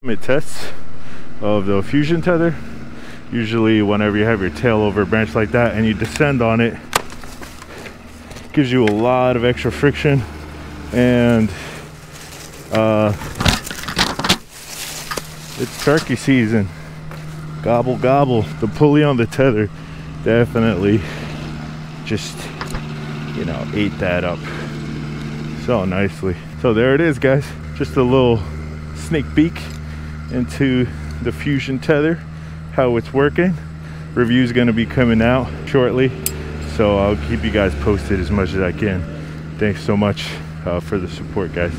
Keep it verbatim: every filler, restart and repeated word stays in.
Tests of the fusion tether. Usually whenever you have your tail over a branch like that and you descend on it, it gives you a lot of extra friction, and uh, it's turkey season. Gobble gobble. The pulley on the tether definitely just, you know, ate that up so nicely. So there it is, guys, just a little sneak peek into the fusion tether, how it's working. Review is going to be coming out shortly, so I'll keep you guys posted as much as I can. Thanks so much uh, for the support, guys.